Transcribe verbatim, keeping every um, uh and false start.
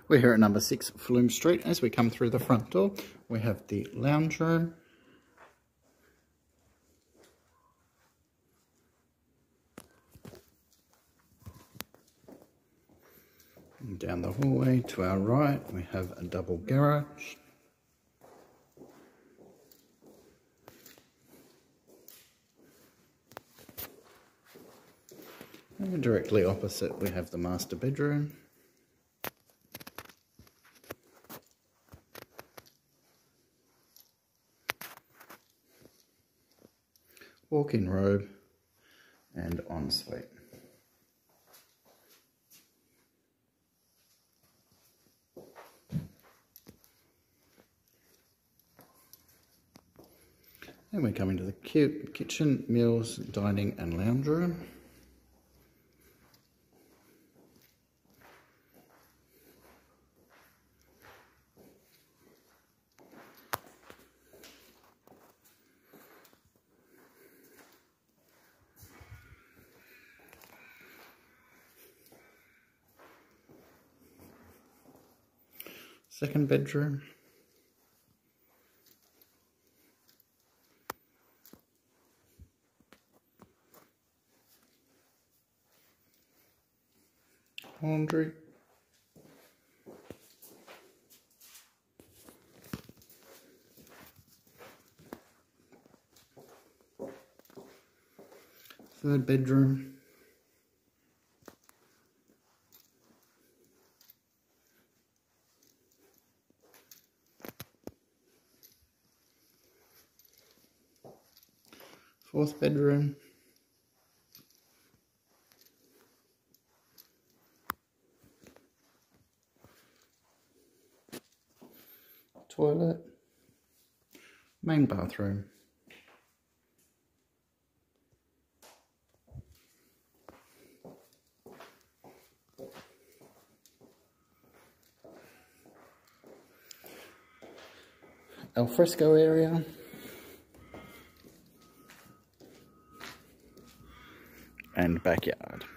We're here at number six Flume Street. As we come through the front door, we have the lounge room. And down the hallway to our right, we have a double garage. And directly opposite, we have the master bedroom. Walk-in robe and ensuite. Then we come into the kitchen, meals, dining and lounge room. Second bedroom. Laundry. Third bedroom. Fourth bedroom. Toilet. Main bathroom. Alfresco area. And backyard.